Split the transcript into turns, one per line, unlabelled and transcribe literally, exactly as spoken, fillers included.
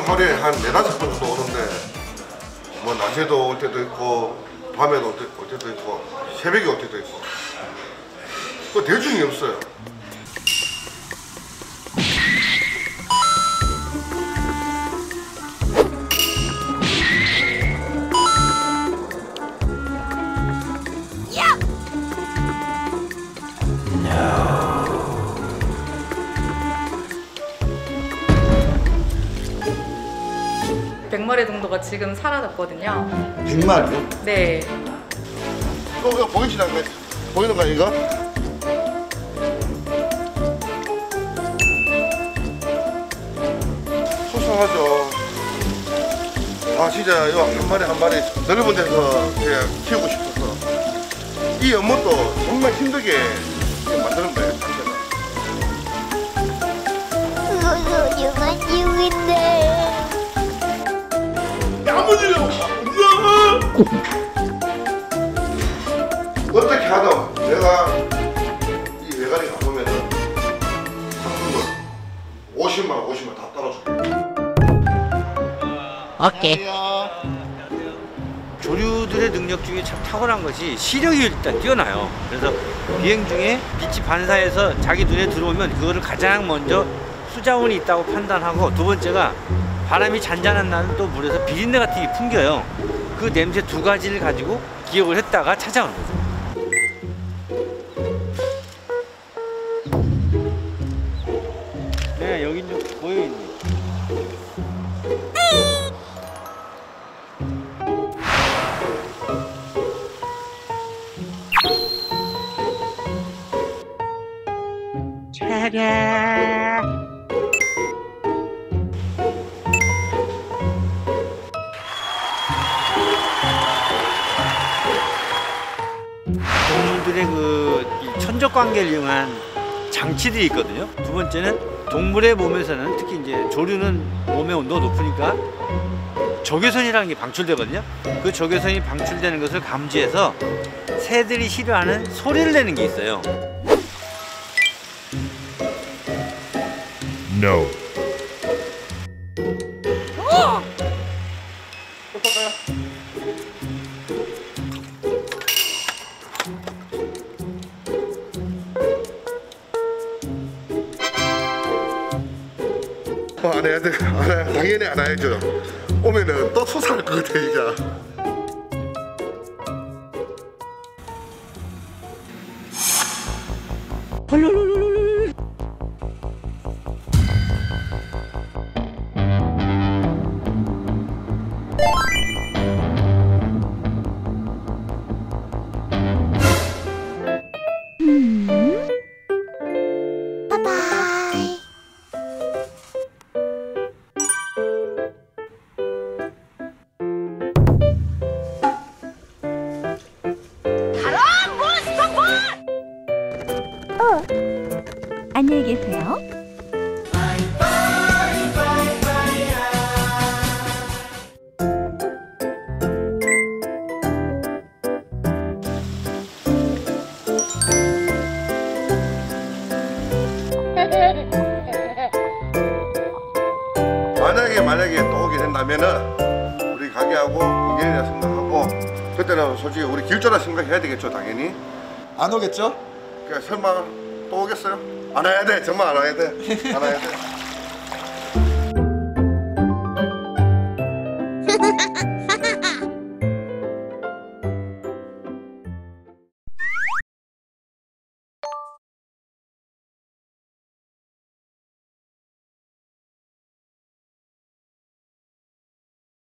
하루에 한 네다섯 번 정도 오는데 뭐 낮에도 올 때도 있고 밤에도 올, 때, 올 때도 있고 새벽에 올 때도 있고 그 대중이 없어요.
백마리 정도가 지금 사라졌거든요.
백마리요?
네.
이거, 이거 보이시나요? 보이는 거 이거? 소소하죠. 아 진짜 이거 한 마리 한 마리 넓은 데서 그냥 키우고 싶어서 이 연못도 정말 힘들게 만드는 거예요.
소소한 유인데
야무지려고 어떻게 하든 내가 이 외가리 가보면은 상품을 오십만 원 오십만 원 다 따라줄게.
오케이.
조류들의 능력 중에 참 탁월한 것이 시력이 일단 뛰어나요. 그래서 비행 중에 빛이 반사해서 자기 눈에 들어오면 그거를 가장 먼저 수자원이 있다고 판단하고, 두 번째가 바람이 잔잔한 날은 또 물에서 비린내 같은 게 풍겨요. 그 냄새 두 가지를 가지고 기억을 했다가 찾아오는 거죠. 네, 여기 좀 보여있네. 차례. 동물들의 그 천적 관계를 이용한 장치들이 있거든요. 두 번째는 동물의 몸에서는, 특히 이제 조류는 몸의 온도가 높으니까 적외선이라는 게 방출되거든요. 그 적외선이 방출되는 것을 감지해서 새들이 싫어하는 소리를 내는 게 있어요.
No.
어! 어, 안 해야 돼. 안 해. 당연히 안 해야죠. 오면은 또 소사할 것 같아, 이제.
바이바이.
어, 안녕히 계세요.
만약에 만약에 또 오게 된다면은 우리 가게하고 인연이라 생각하고, 그때는 솔직히 우리 길조라 생각해야 되겠죠, 당연히.
안 오겠죠?
그러니까 설마 또 오겠어요? 안 와야 돼. 정말 안 와야 돼. 안 와야 돼.